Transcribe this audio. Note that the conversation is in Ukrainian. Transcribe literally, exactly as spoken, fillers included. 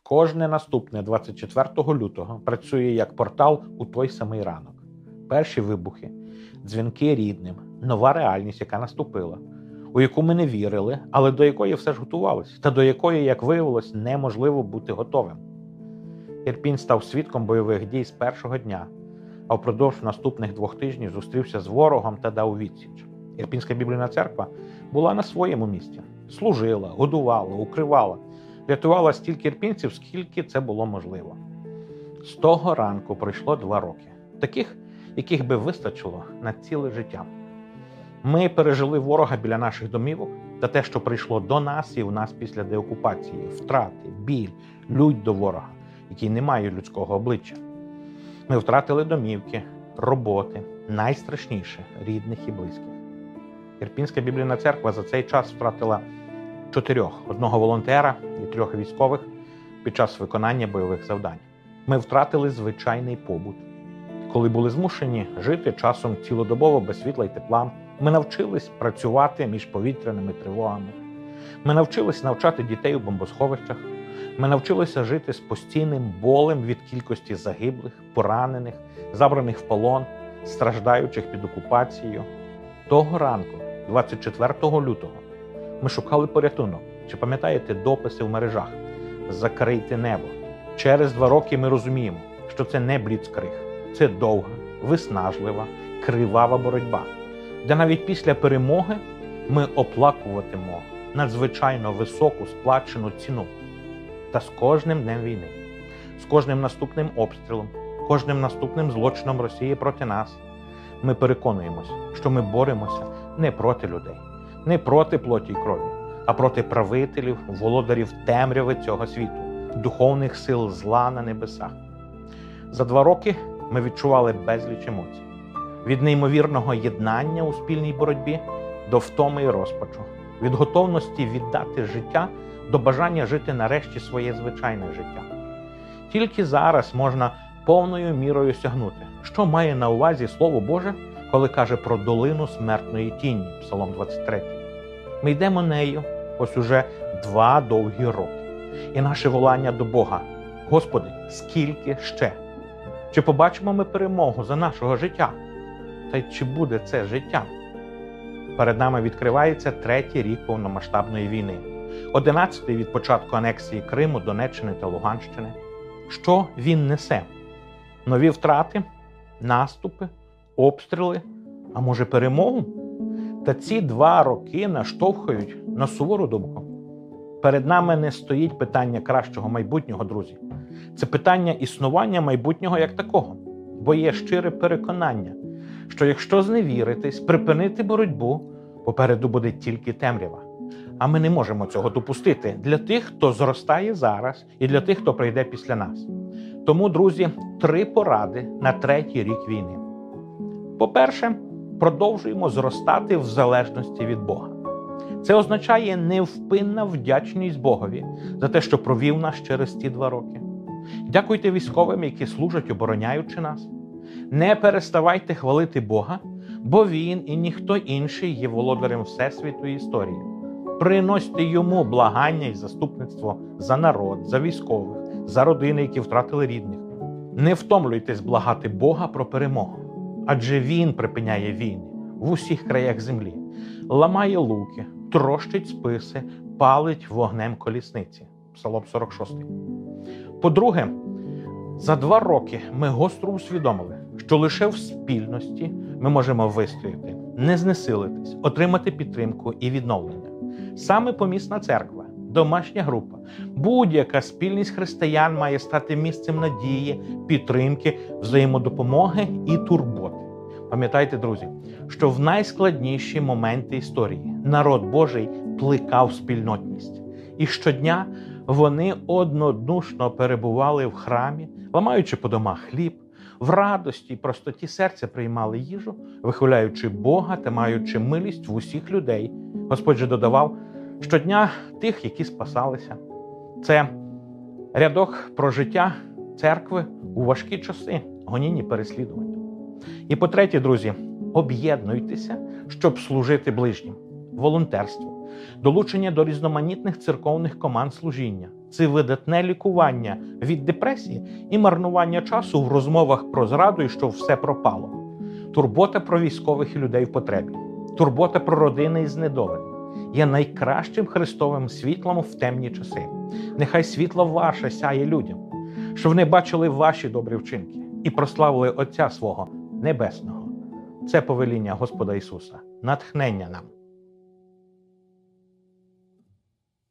Кожне наступне двадцять четвертого лютого працює як портал у той самий ранок. Перші вибухи, дзвінки рідним, нова реальність, яка наступила, у яку ми не вірили, але до якої все ж готувалися, та до якої, як виявилось, неможливо бути готовим. Ірпінь став свідком бойових дій з першого дня, а впродовж наступних двох тижнів зустрівся з ворогом та дав відсіч. Ірпінська Біблійна церква була на своєму місці. Служила, годувала, укривала, рятувала стільки ірпінців, скільки це було можливо. З того ранку пройшло два роки. Таких, яких би вистачило на ціле життя. Ми пережили ворога біля наших домівок та те, що прийшло до нас і в нас після деокупації, втрати, біль, лють до ворога, який не має людського обличчя. Ми втратили домівки, роботи, найстрашніше – рідних і близьких. Ірпінська Біблійна церква за цей час втратила чотирьох, одного волонтера і трьох військових під час виконання бойових завдань. Ми втратили звичайний побут. Коли були змушені жити часом цілодобово без світла й тепла, ми навчились працювати між повітряними тривогами. Ми навчились навчати дітей у бомбосховищах. Ми навчилися жити з постійним болем від кількості загиблих, поранених, забраних в полон, страждаючих під окупацією. Того ранку, двадцять четвертого лютого, ми шукали порятунок. Чи пам'ятаєте дописи в мережах? «Закрийте небо». Через два роки ми розуміємо, що це не бліцкриг. Це довга, виснажлива, кривава боротьба, де навіть після перемоги ми оплакуватимемо надзвичайно високу сплачену ціну. Та з кожним днем війни, з кожним наступним обстрілом, кожним наступним злочином Росії проти нас, ми переконуємося, що ми боремося не проти людей, не проти плоті й крові, а проти правителів, володарів темряви цього світу, духовних сил зла на небесах. За два роки ми відчували безліч емоцій. Від неймовірного єднання у спільній боротьбі до втоми і розпачу, від готовності віддати життя до бажання жити нарешті своє звичайне життя. Тільки зараз можна повною мірою сягнути, що має на увазі Слово Боже, коли каже про долину смертної тіні, Псалом двадцять три. Ми йдемо нею ось уже два довгі роки. І наше волання до Бога: Господи, скільки ще? Чи побачимо ми перемогу за нашого життя? Та й чи буде це життя? Перед нами відкривається третій рік повномасштабної війни. Одинадцятий від початку анексії Криму, Донеччини та Луганщини. Що він несе? Нові втрати, наступи, обстріли, а може перемогу? Та ці два роки наштовхують на сувору думку. Перед нами не стоїть питання кращого майбутнього, друзі. Це питання існування майбутнього як такого. Бо є щире переконання, що якщо зневіритись, припинити боротьбу, попереду буде тільки темрява. А ми не можемо цього допустити для тих, хто зростає зараз, і для тих, хто прийде після нас. Тому, друзі, три поради на третій рік війни. По-перше, продовжуємо зростати в залежності від Бога. Це означає невпинна вдячність Богові за те, що провів нас через ці два роки. Дякуйте військовим, які служать, обороняючи нас. Не переставайте хвалити Бога, бо Він і ніхто інший є володарем Всесвіту і історії. Приносьте Йому благання і заступництво за народ, за військових, за родини, які втратили рідних. Не втомлюйтесь благати Бога про перемогу, адже Він припиняє війни в усіх краях землі, ламає луки, трощить списи, палить вогнем колісниці. Псалом сорок шість. По-друге, за два роки ми гостро усвідомили, що лише в спільності ми можемо вистояти, не знесилитись, отримати підтримку і відновлення. Саме помісна церква, домашня група, будь-яка спільність християн має стати місцем надії, підтримки, взаємодопомоги і турботи. Пам'ятайте, друзі, що в найскладніші моменти історії народ Божий плекав спільнотність. І щодня вони однодушно перебували в храмі, ламаючи по домах хліб, в радості і простоті серця приймали їжу, вихваляючи Бога та маючи милість в усіх людей. Господь же додавав щодня тих, які спасалися. Це рядок про життя церкви у важкі часи, гонінні переслідування. І по-третє, друзі, об'єднуйтеся, щоб служити ближнім. Волонтерство, долучення до різноманітних церковних команд служіння, це видатне лікування від депресії і марнування часу в розмовах про зраду і що все пропало. Турбота про військових і людей в потребі. Турбота про родини і знедолені є найкращим Христовим світлом в темні часи. Нехай світло ваше сяє людям, щоб вони бачили ваші добрі вчинки і прославили Отця свого Небесного. Це повеління Господа Ісуса. Натхнення нам.